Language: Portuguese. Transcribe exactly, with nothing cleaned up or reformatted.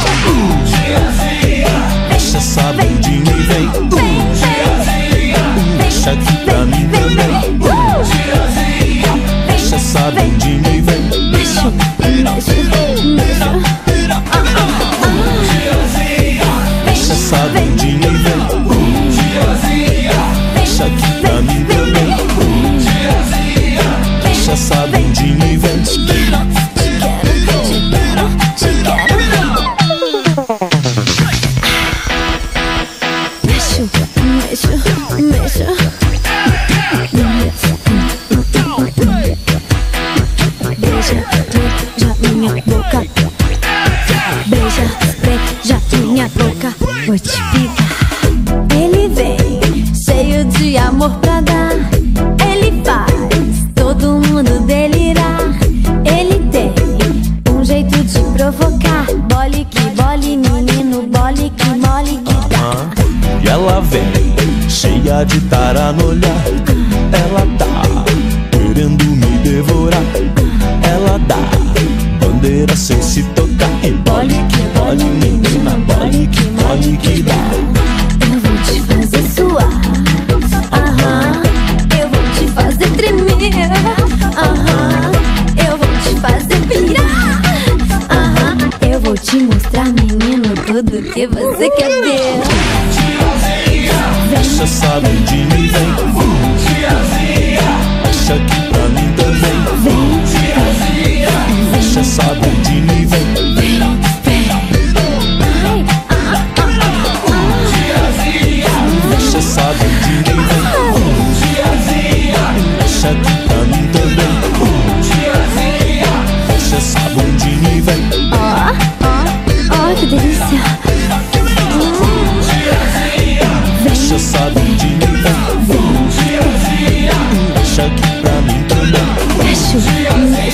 Deixa essa bundinha e vem. Deixa aqui pra mim também. Deixa essa bundinha e vem. Deixa, deixa, deixa. Deixa essa bundinha e vem. Deixa aqui pra mim também. Deixa essa bundinha e vem. Mexa, mexa, beija, beija minha boca. Beija, beija minha boca. Vou te picar. Ele vem, cheio de amor pra dar. Ele faz todo mundo delirar. Ele tem um jeito de provocar. Bole que bole, menino, bole que mole que dá. E ela vem, cheia de tara no olhar. Ela tá querendo me devorar. Ela dá bandeira sem se tocar. E bole que bole, menina, bole que mole que dá. Eu vou te fazer suar. Aham. Eu vou te fazer tremer. Aham. Eu vou te fazer pirar. Aham. Eu vou te mostrar, menino, tudo que você quer ver. Deixa essa bundinha e vem. Deixa aqui pra mim também. Deixa essa bundinha e vem. Deixa essa bundinha e vem. Deixa aqui pra mim também. Deixa essa bundinha e vem. Ó, ó, ó, que delícia. Deixa essa bundinha e vem. Deixa aqui pra mim também. Deixa,